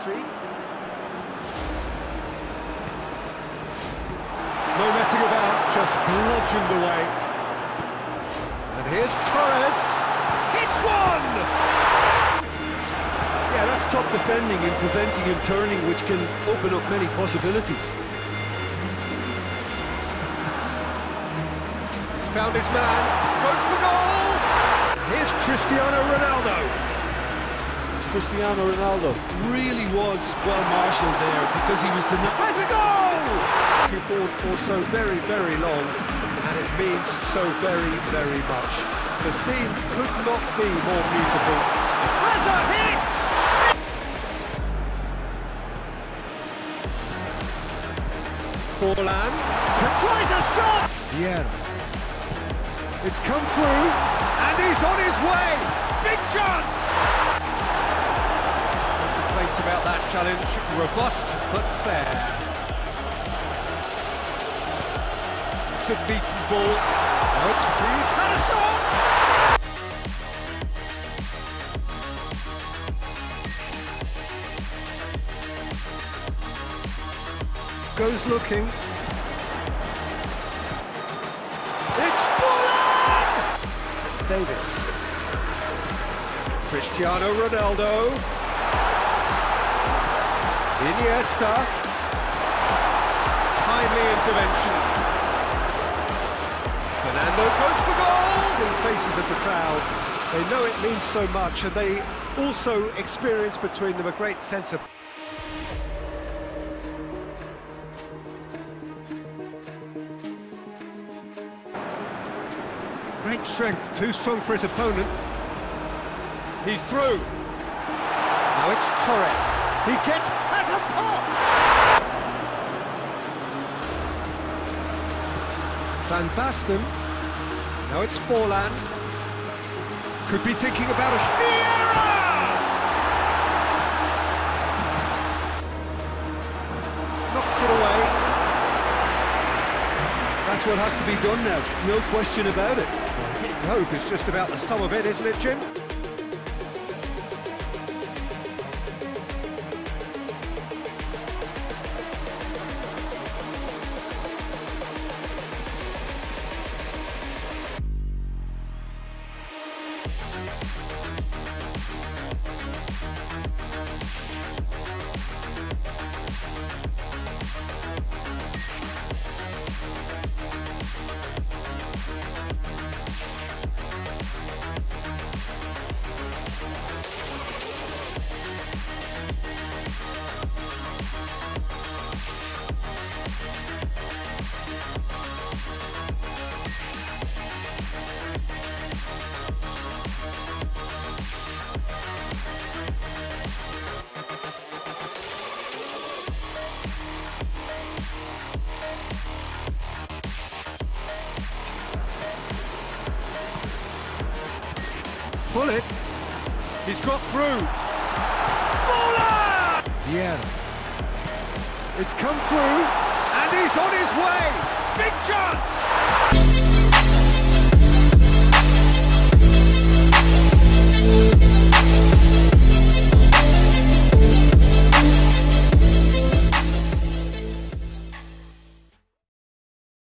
territory. No messing about, just bludgeoned away. And here's Torres. Hits one! Yeah, that's top defending and preventing him turning, which can open up many possibilities. He's found his man, goes for goal! Here's Cristiano Ronaldo. Cristiano Ronaldo really was well marshalled there because he was denied. Has a goal! He fought for so very, very long, and it means so very, very much. The scene could not be more beautiful. Has a hit! Forlan tries a shot! Yeah. It's come through, and he's on his way! Big chance! No complaints about that challenge. Robust, but fair. It's a decent ball. Now he's had a shot! Goes looking. It's Forlan! Davis. Cristiano Ronaldo. Iniesta. Timely intervention. Fernando goes for goal! In the faces of the crowd. They know it means so much, and they also experience between them a great sense of... Great strength, too strong for his opponent. He's through. Now it's Torres. He has a pop! Van Basten. Now it's Forlan. Could be thinking about a... Knocks it away. That's what has to be done now, no question about it. Hope is just about the sum of it, isn't it, Jim? Pull it. He's got through. Forlan! Yeah. It's come through, and he's on his way. Big chance!